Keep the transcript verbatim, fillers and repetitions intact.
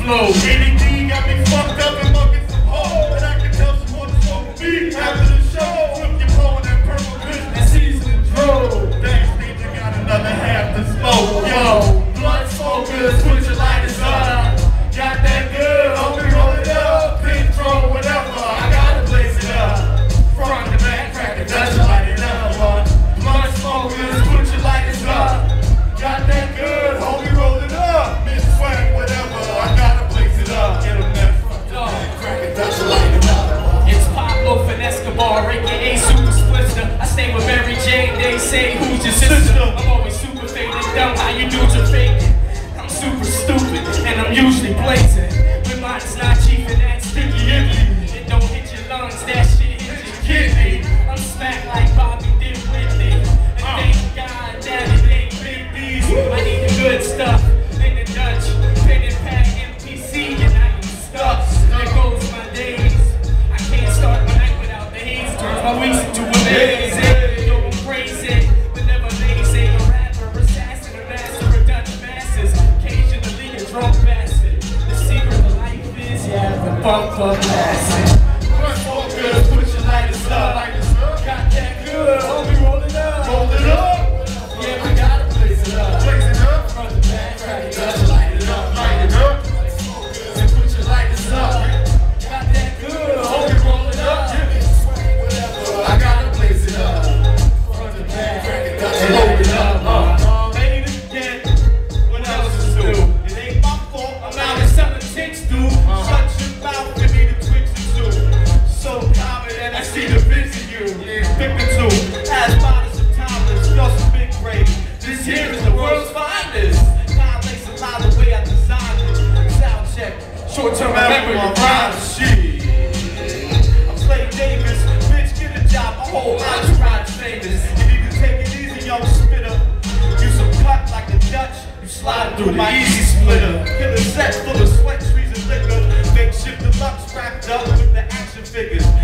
flow. A D D got me fucked up and mugging some hoes. And I can tell some more to smoke with me after the show. Flip your phone and purple kush and season drove. Backstage I got another half to smoke. Yo, blunt smokers, put your lighters up. Got that good, homie, roll it up. Pin throw, whatever, I gotta blaze it up. Front to back, crack it, Dutch, light it up. Blunt smokers, put your lighters up. Got that good, homie, roll it up. Miss Swag, whatever, I gotta blaze it up. Get them that front to back, crack it, Dutch, light it up. It's Pablo from Escobar, aka Super Splitter. I stay with Mary Jane, they say, who's your sister? I'm always super faded, dumb, how you do to fake it? I'm super stupid, and I'm usually blazing. When mine's not cheap and that sticky icky. It don't hit your lungs, that shit hit your kidney. I'm smacked like Bobby did Whitney. And thank God that it ain't Big B's. I need the good stuff in the Dutch. Pen and pad M P C, and I am stuck. There goes my days. I can't start my night without the haze. Turns my weeks into a maze. Yo, I'm crazy, but never lazy. A rapper, assassin, a master of Dutch masses. Occasionally a drunk bastard. The secret of life is, yeah, the bump of blasting. Blunt smokers, put your lighters up. Got that good, homie, roll it up. Roll it up. Yeah, we gotta blaze it up. Blaze it up. Front to back, crack it up, light it up. Light it up. And put your lighters up. Got that good, homie, roll it up. Whatever, I gotta blaze it up. Front to back, Crack it up. and load it up. Uh, made it again. What else is new? It ain't my fault. I'm Now out it's something ticks do. Shut your mouth and need a twitch or two. So confident, I see the vision you. Pick the two. As modest of timeless, you're some big grade. This here is the world's finest. Violates a lot of the way I designed it. Sound check. Short-term memory, my rhyme shit. I'm Slade Davis. Bitch, get a job. My whole entourage famous. You need to take it easy, young spitter. You some cut like a Dutch. You slide through my easy splitter. Kill a set full of sweat trees and liquor. Makeshift deluxe wrapped up with the action figures.